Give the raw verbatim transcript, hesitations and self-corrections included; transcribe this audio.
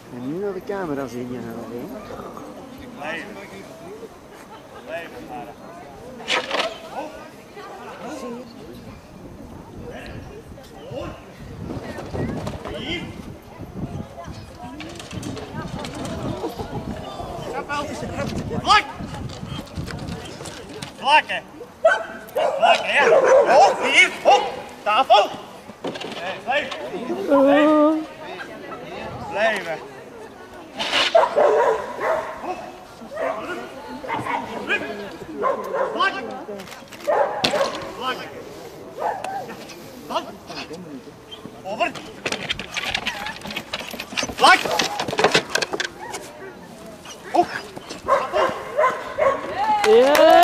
En nu naar de camera zien je nou weer. Blijven. Blijven, maar. Vlak! Vlakken! Vlakken, ja! Hoog, hier! Op! Tafel! Nee, blijf! Blijf! Blijven! Vlak! Vlak! Vlak! Over! Vlak! Op! Ja!